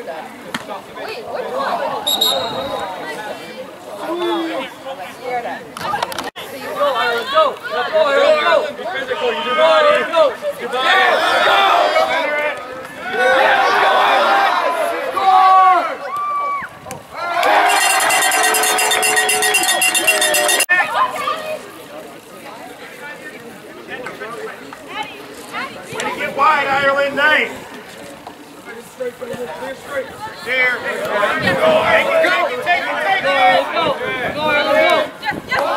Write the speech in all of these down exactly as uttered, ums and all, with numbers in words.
Wait, which one? Hear that. Go, Ireland, go! Let's go, Ireland, go! Be physical, you do body, go! Your body, let's go! Let's go, Ireland! Score! Way to get wide, Ireland, nice! There. Go, Ireland, go! Take it, take it, take it! Go, go, Ireland, go!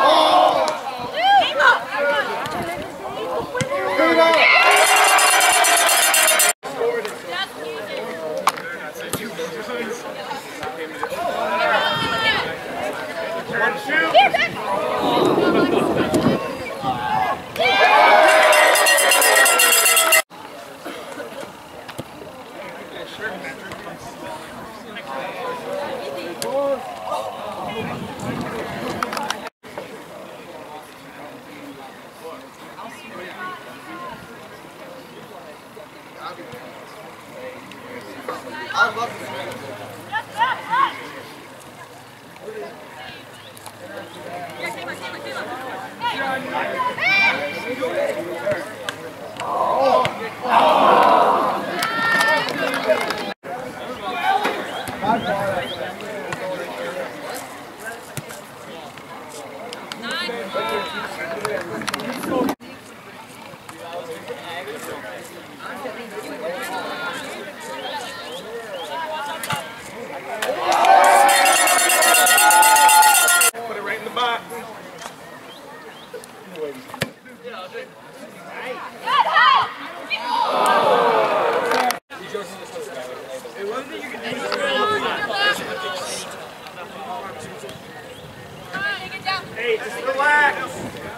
Hey, just relax.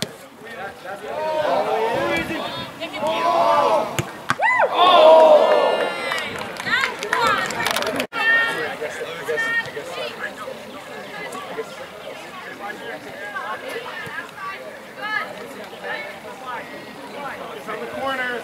It's on the corner.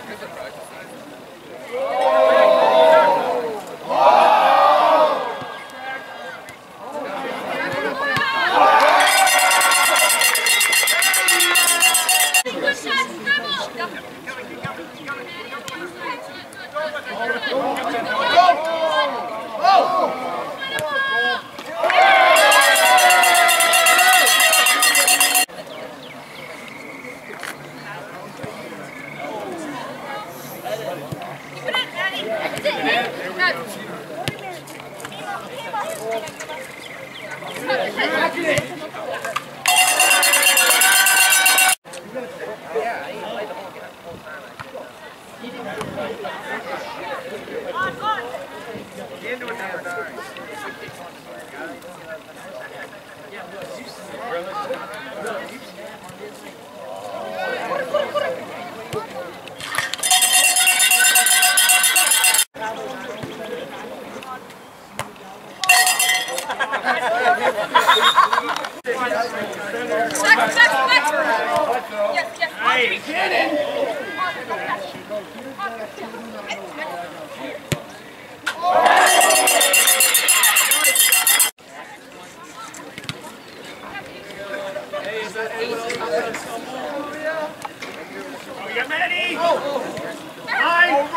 Hey, get it! Oh, you ready? Nine!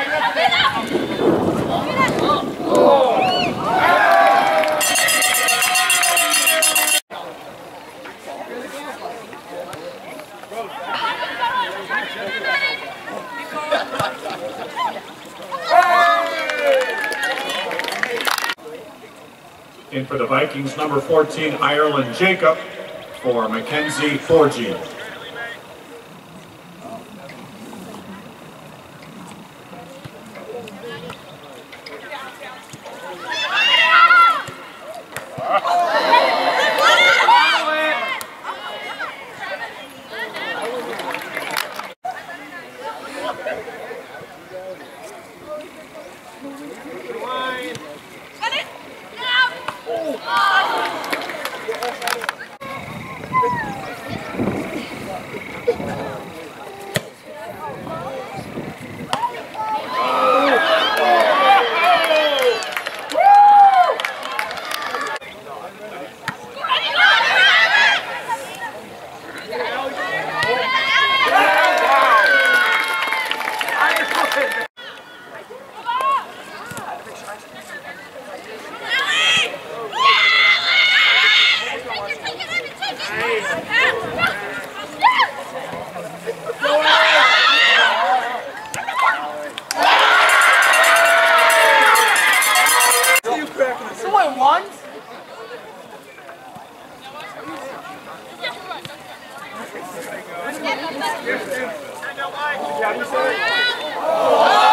In for the Vikings, number fourteen, Ireland Jacob, for Mackenzie Forgy. Yeah, you said it.